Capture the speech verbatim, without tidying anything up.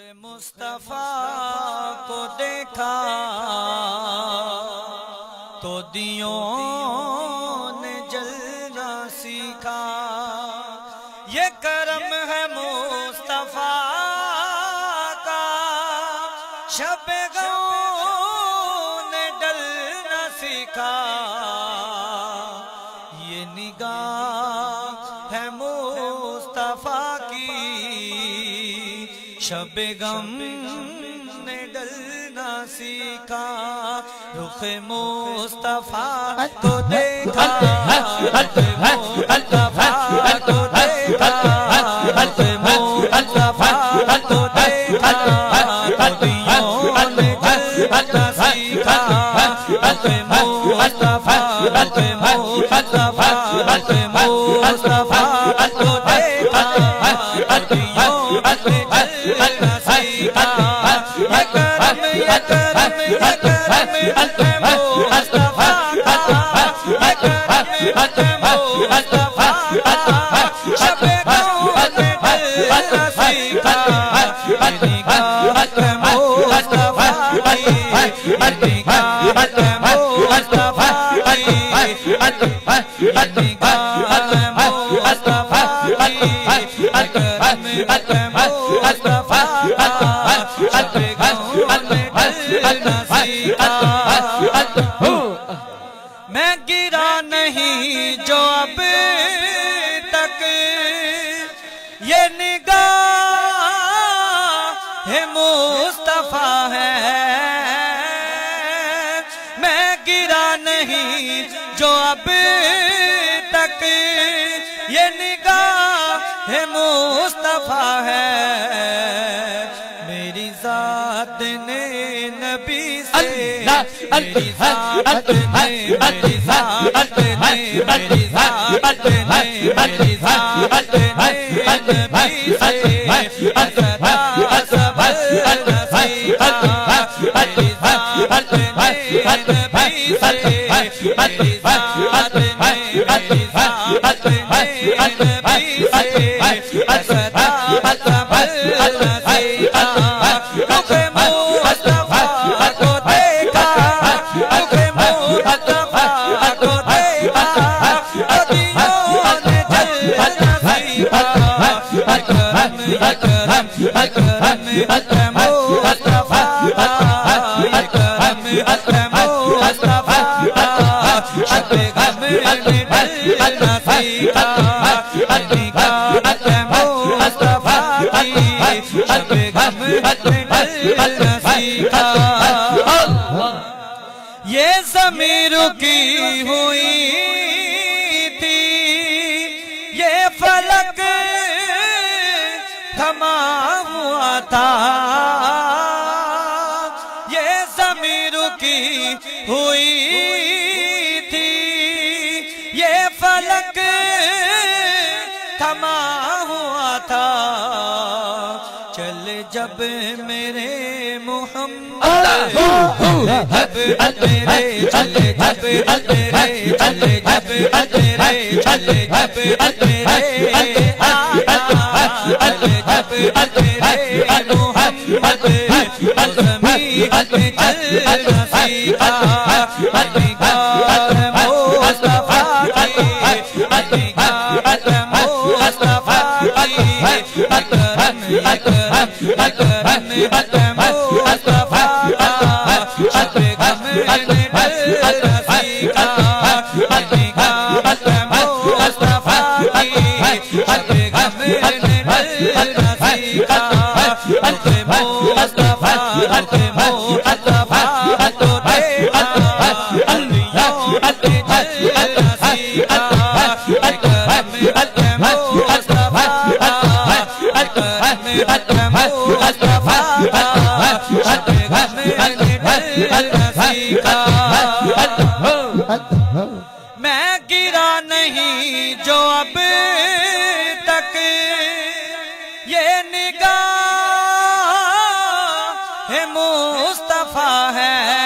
مصطفیٰ کو دیکھا تو دیوں نے جلنا سیکھا، یہ کرم ہے مصطفیٰ کا، شب غم نے ڈلنا سیکھا، یہ نگاہ ہے مصطفیٰ کی، شب غم نے ڈلنا سیکھا، رخ مصطفیٰ کو دیکھا، رخ مصطفیٰ کو دیکھا، رخ مصطفیٰ کو دیکھا، دیوں نے جلنا سیکھا، رخ مصطفیٰ، رخ مصطفیٰ، رخ مصطفیٰ کو دیکھا، دیوں نے جلنا سیکھا، یہ کرم یہ کرم یہ کرم رخ مصطفیٰ کا، یہ کرم رخ مصطفیٰ کا، شب غم نے ڈلنا سیکھا، یہ نگاہ رخ مصطفیٰ کی، یہ نگاہ رخ مصطفیٰ کی، یہ نگاہ رخ مصطفیٰ کی، یہ کرم رخ مصطفیٰ کا، شب غم نے ڈلنا سیکھا، میں گرا نہیں جو اب تک، یہ نگاہ مصطفیٰ ہے، میں گرا نہیں جو اب تک، یہ نگاہ مصطفیٰ ہے، میری ذات نے نبی سے، میری ذات نے میری ذات نے میری ذات نے میری ذات نے نبی سے اثرا اثبل نصیحہ، میری ذات نے نبی سے، میری ذات نے میری ذات نے نبی سے اثرا اثبل نصیحہ، رخ مصطفیٰ کو دیکھا، رخ مصطفیٰ کو دیکھا، دیوں نے جلنا سیکھا، اکرم اکرم اکرم اکرم مصطفیٰ کا، اکرم اکرم مصطفیٰ کا، شب غم نے ڈلنا سیکھا، نگاہ اکرم مصطفیٰ کی، شب غم نے ڈلنا سیکھا، یہ ضمیر کی ہوئی تھی، یہ فلک تھما ہوا تھا، یہ ضمیر کی ہوئی تھی، یہ فلک تھما ہوا تھا، چل جب میرے محمد، جب تیرے چلے جب تیرے چلے جب تیرے چلے جب تیرے جب تیرے محمد، زمین چلنا سیکھا، نگاہ مصطفیٰ کی، نگاہ مصطفیٰ کی، اکرم اکرم اکرم اکرم مصطفیٰ کا، شب غم نے ڈلنا سیکھا، نگاہ اکرم مصطفیٰ کی، شب غم نے ڈلنا سیکھا، رخ مصطفیٰ رخ مصطفیٰ کو دیکھا، دیوں نے جلنا سیکھا، اکرم اکرم مصطفیٰ کا، اکرم اکرم مصطفیٰ کا، شب غم نے ڈلنا سیکھا، میں گرا نہیں جو اب تک، یہ نگاہ مصطفیٰ ہے،